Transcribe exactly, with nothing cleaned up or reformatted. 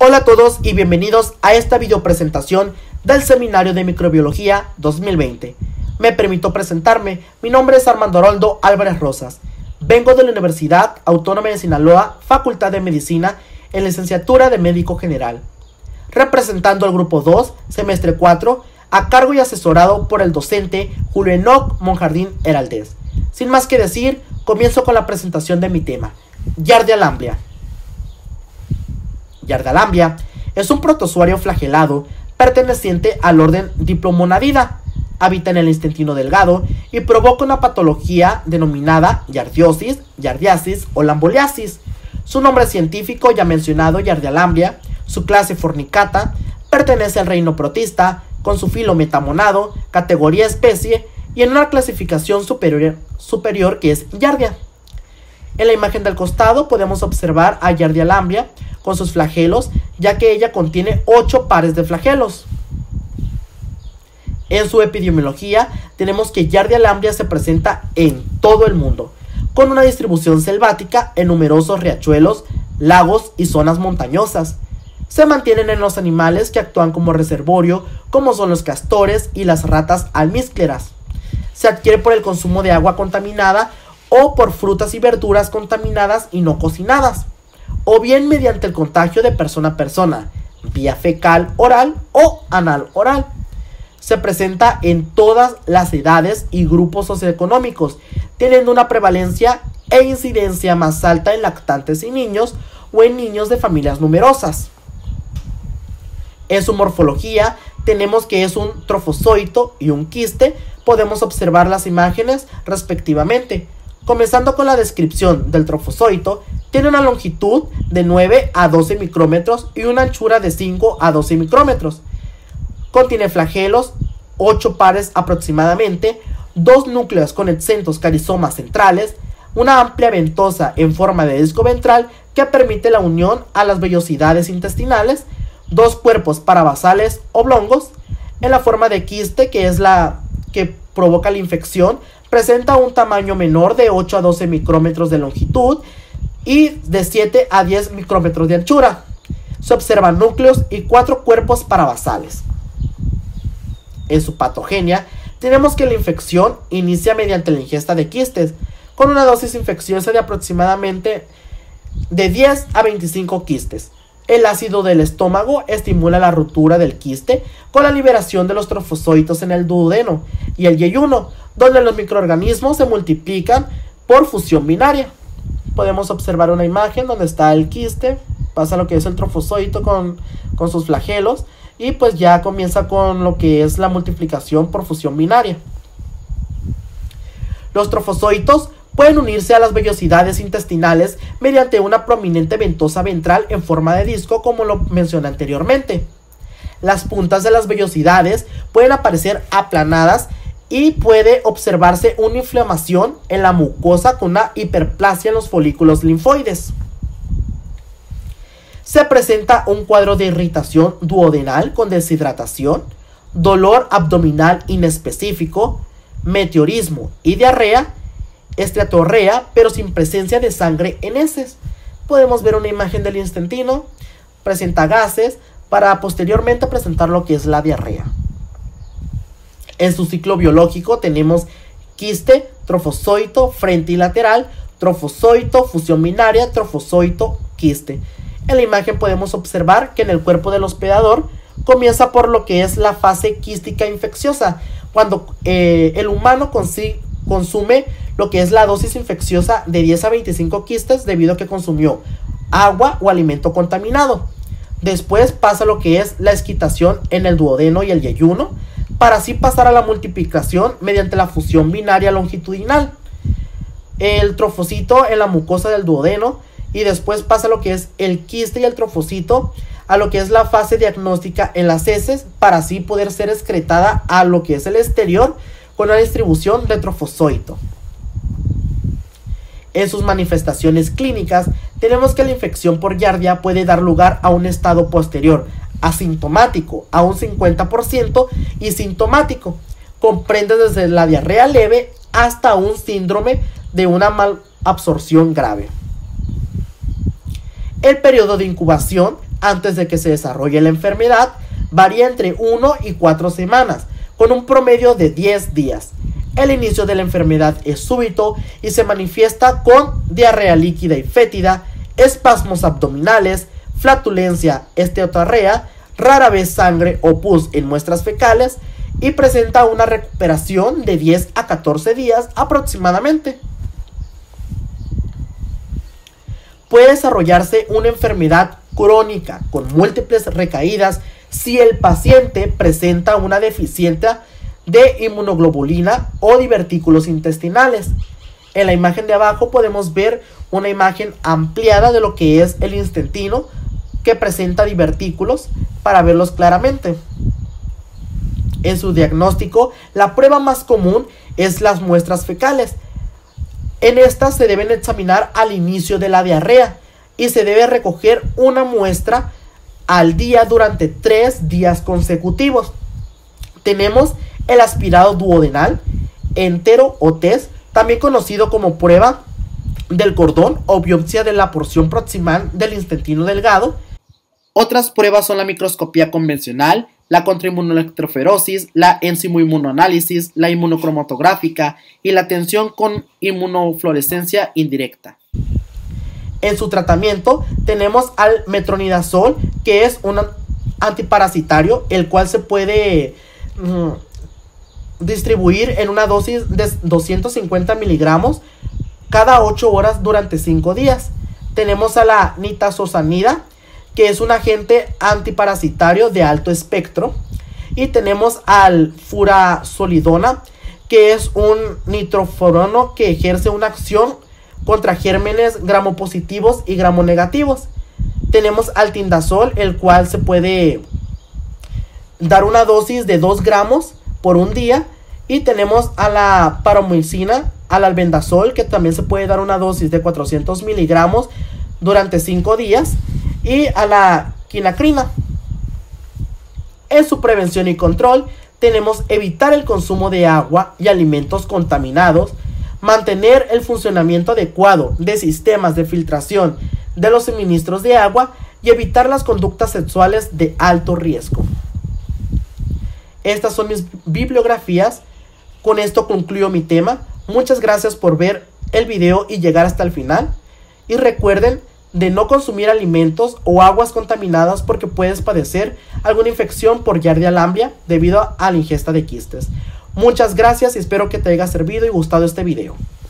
Hola a todos y bienvenidos a esta video presentación del Seminario de Microbiología dos mil veinte. Me permito presentarme, mi nombre es Armando Aroldo Álvarez Rosas. Vengo de la Universidad Autónoma de Sinaloa, Facultad de Medicina, en licenciatura de Médico General. Representando al grupo dos, semestre cuatro, a cargo y asesorado por el docente Julio Enoc Monjardín Heraldez. Sin más que decir, comienzo con la presentación de mi tema, Giardia lamblia. Giardia lamblia es un protozoario flagelado perteneciente al orden Diplomonadida. Habita en el intestino delgado y provoca una patología denominada giardiosis, giardiasis o lamboliasis. Su nombre científico ya mencionado, Giardia lamblia, su clase Fornicata, pertenece al reino protista, con su filo metamonado, categoría especie y en una clasificación superior, superior que es Giardia. En la imagen del costado podemos observar a Giardia lamblia con sus flagelos, ya que ella contiene ocho pares de flagelos. En su epidemiología tenemos que Giardia lamblia se presenta en todo el mundo, con una distribución selvática en numerosos riachuelos, lagos y zonas montañosas. Se mantienen en los animales que actúan como reservorio, como son los castores y las ratas almíscleras. Se adquiere por el consumo de agua contaminada o por frutas y verduras contaminadas y no cocinadas, o bien mediante el contagio de persona a persona, vía fecal oral o anal oral. Se presenta en todas las edades y grupos socioeconómicos, teniendo una prevalencia e incidencia más alta en lactantes y niños o en niños de familias numerosas. En su morfología tenemos que es un trofozoito y un quiste. Podemos observar las imágenes respectivamente. Comenzando con la descripción del trofozoito, tiene una longitud de nueve a doce micrómetros y una anchura de cinco a doce micrómetros. Contiene flagelos, ocho pares aproximadamente, dos núcleos con exentos carizomas centrales, una amplia ventosa en forma de disco ventral que permite la unión a las vellosidades intestinales, dos cuerpos parabasales oblongos, en la forma de quiste, que es la que provoca la infección. Presenta un tamaño menor de ocho a doce micrómetros de longitud y de siete a diez micrómetros de anchura. Se observan núcleos y cuatro cuerpos parabasales. En su patogenia, tenemos que la infección inicia mediante la ingesta de quistes, con una dosis infecciosa de aproximadamente de diez a veinticinco quistes. El ácido del estómago estimula la ruptura del quiste con la liberación de los trofozoitos en el duodeno y el yeyuno, donde los microorganismos se multiplican por fusión binaria. Podemos observar una imagen donde está el quiste, pasa lo que es el trofozoito con, con sus flagelos y pues ya comienza con lo que es la multiplicación por fusión binaria. Los trofozoitos pueden unirse a las vellosidades intestinales mediante una prominente ventosa ventral en forma de disco, como lo mencioné anteriormente. Las puntas de las vellosidades pueden aparecer aplanadas y puede observarse una inflamación en la mucosa con una hiperplasia en los folículos linfoides. Se presenta un cuadro de irritación duodenal con deshidratación, dolor abdominal inespecífico, meteorismo y diarrea, esteatorrea, pero sin presencia de sangre en heces. Podemos ver una imagen del intestino, presenta gases, para posteriormente presentar lo que es la diarrea. En su ciclo biológico tenemos quiste, trofozoito, frente y lateral, trofozoito, fusión binaria, trofozoito, quiste. En la imagen podemos observar que en el cuerpo del hospedador comienza por lo que es la fase quística infecciosa, cuando eh, el humano consigue consume lo que es la dosis infecciosa de diez a veinticinco quistes debido a que consumió agua o alimento contaminado. Después pasa lo que es la esquitación en el duodeno y el yeyuno, para así pasar a la multiplicación mediante la fusión binaria longitudinal. El trofocito en la mucosa del duodeno y después pasa lo que es el quiste y el trofocito a lo que es la fase diagnóstica en las heces, para así poder ser excretada a lo que es el exterior con la distribución de trofozoito. En sus manifestaciones clínicas tenemos que la infección por Giardia puede dar lugar a un estado posterior asintomático a un cincuenta por ciento y sintomático. Comprende desde la diarrea leve hasta un síndrome de una malabsorción grave. El periodo de incubación antes de que se desarrolle la enfermedad varía entre una y cuatro semanas, con un promedio de diez días. El inicio de la enfermedad es súbito y se manifiesta con diarrea líquida y fétida, espasmos abdominales, flatulencia, esteatorrea, rara vez sangre o pus en muestras fecales y presenta una recuperación de diez a catorce días aproximadamente. Puede desarrollarse una enfermedad crónica con múltiples recaídas si el paciente presenta una deficiencia de inmunoglobulina o divertículos intestinales. En la imagen de abajo podemos ver una imagen ampliada de lo que es el intestino que presenta divertículos para verlos claramente. En su diagnóstico, la prueba más común es las muestras fecales. En estas se deben examinar al inicio de la diarrea y se debe recoger una muestra al día durante tres días consecutivos. Tenemos el aspirado duodenal entero o test, también conocido como prueba del cordón o biopsia de la porción proximal del intestino delgado. Otras pruebas son la microscopía convencional, la contrainmunoelectroforesis, la enzimoinmunoanálisis, la inmunocromatográfica y la tensión con inmunofluorescencia indirecta. En su tratamiento tenemos al metronidazol, que es un antiparasitario, el cual se puede mmm, distribuir en una dosis de doscientos cincuenta miligramos cada ocho horas durante cinco días. Tenemos a la nitazosanida, que es un agente antiparasitario de alto espectro. Y tenemos al furazolidona, que es un nitrofuranol que ejerce una acción contra gérmenes gramopositivos y gramonegativos. Tenemos al tindazol, el cual se puede dar una dosis de dos gramos por un día. Y tenemos a la paromicina, al albendazol, que también se puede dar una dosis de cuatrocientos miligramos durante cinco días. Y a la quinacrina. En su prevención y control tenemos evitar el consumo de agua y alimentos contaminados, mantener el funcionamiento adecuado de sistemas de filtración de los suministros de agua y evitar las conductas sexuales de alto riesgo. Estas son mis bibliografías. Con esto concluyo mi tema. Muchas gracias por ver el video y llegar hasta el final. Y recuerden de no consumir alimentos o aguas contaminadas porque puedes padecer alguna infección por Giardia lamblia debido a la ingesta de quistes. Muchas gracias y espero que te haya servido y gustado este video.